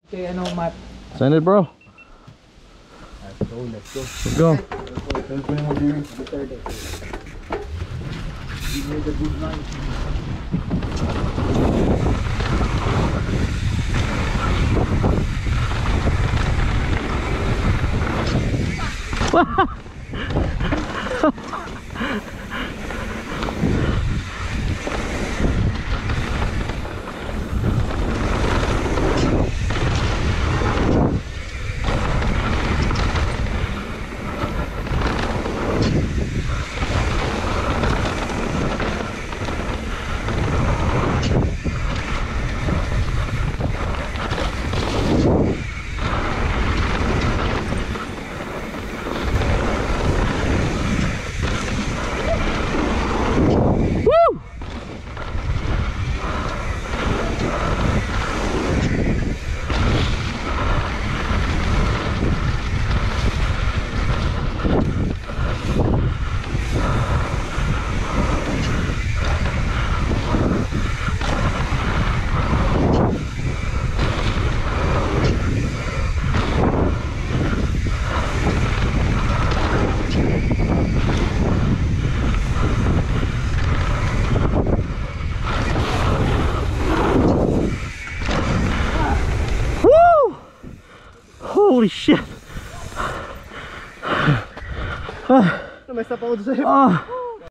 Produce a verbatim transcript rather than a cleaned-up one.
Okay, ano, Matt? Send it, bro. Let's go, let's go. Let's go. Let's go yung mag-viewing. Give me the good night. Holy shit! May stop ako sa'yo. Ah.